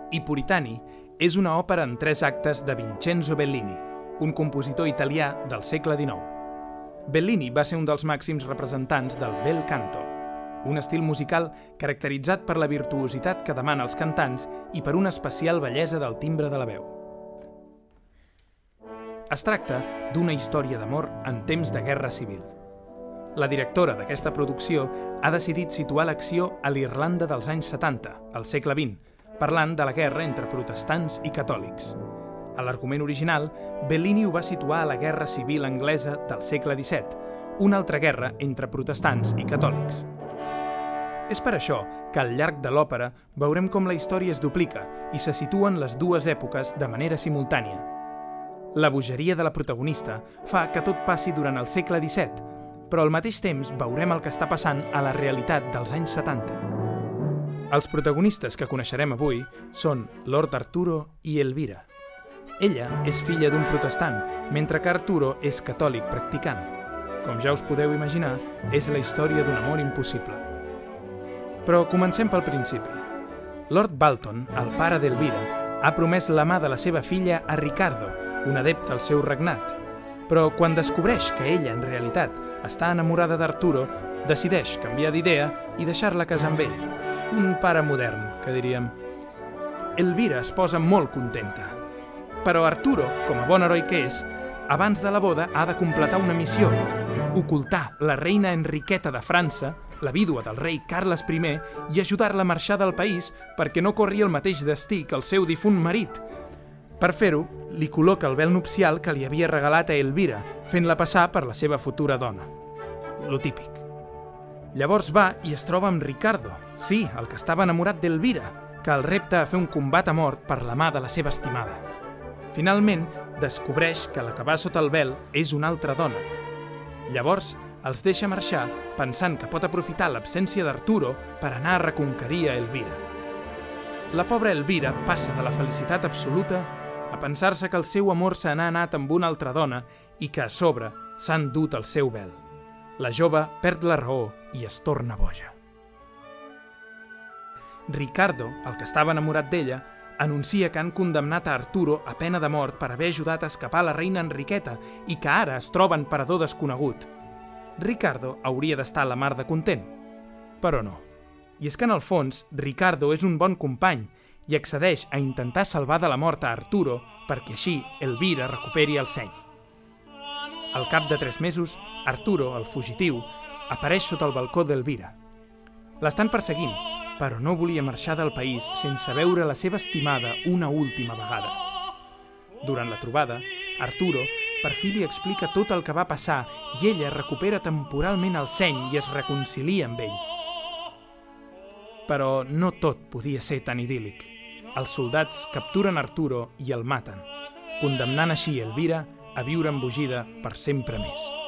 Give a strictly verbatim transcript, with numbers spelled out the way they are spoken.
I Puritani és una òpera en tres actes de Vincenzo Bellini, un compositor italià del segle dinou. Bellini va ser un dels màxims representants del bel canto, un estil musical caracteritzat per la virtuositat que demana els cantants i per una especial bellesa del timbre de la veu. Es tracta d'una història d'amor en temps de guerra civil. La directora d'aquesta producció ha decidit situar l'acció a l'Irlanda dels anys setanta, al segle vint, parlant de la guerra entre protestants i catòlics. A l'argument original, Bellini ho va situar a la guerra civil anglesa del segle disset, una altra guerra entre protestants i catòlics. És per això que al llarg de l'òpera veurem com la història es duplica i se situen les dues èpoques de manera simultània. La bogeria de la protagonista fa que tot passi durant el segle disset, però al mateix temps veurem el que està passant a la realitat dels anys setanta. Els protagonistes que coneixerem avui són Lord Arturo i Elvira. Ella és filla d'un protestant, mentre que Arturo és catòlic practicant. Com ja us podeu imaginar, és la història d'un amor impossible. Però comencem pel principi. Lord Bolton, el pare d'Elvira, ha promès la mà de la seva filla a Riccardo, un adepte al seu regnat. Però quan descobreix que ella, en realitat, està enamorada d'Arturo, decideix canviar d'idea i deixar-la casar amb ell. Un pare modern, que diríem. Elvira es posa molt contenta. Però Arturo, com a bon heroi que és, abans de la boda ha de completar una missió: ocultar la reina Enriqueta de França, la vídua del rei Carles primer, i ajudar-la a marxar del país perquè no corri el mateix destí que el seu difunt marit. Per fer-ho, li col·loca el vel nupcial que li havia regalat a Elvira, fent-la passar per la seva futura dona. Lo típic. Llavors va i es troba amb Riccardo, sí, el que estava enamorat d'Elvira, que el repta a fer un combat a mort per la mà de la seva estimada. Finalment, descobreix que la que va sota el vel és una altra dona. Llavors, els deixa marxar pensant que pot aprofitar l'absència d'Arturo per anar a reconquerir a Elvira. La pobra Elvira passa de la felicitat absoluta a pensar-se que el seu amor se n'ha anat amb una altra dona i que, a sobre, s'ha endut el seu vel. La jove perd la raó i es torna boja. Riccardo, el que estava enamorat d'ella, anuncia que han condemnat a Arturo a pena de mort per haver ajudat a escapar la reina Enriqueta i que ara es troba en parador desconegut. Riccardo hauria d'estar a la mar de content, però no. I és que en el fons, Riccardo és un bon company i accedeix a intentar salvar de la mort a Arturo perquè així Elvira recuperi el seny. Al cap de tres mesos, Arturo, el fugitiu, apareix sota el balcó d'Elvira. L'estan perseguint, però no volia marxar del país sense veure la seva estimada una última vegada. Durant la trobada, Arturo per fi li explica tot el que va passar i ella recupera temporalment el seny i es reconcilia amb ell. Però no tot podia ser tan idíl·lic. Els soldats capturen Arturo i el maten, condemnant així Elvira a viure embogida per sempre més.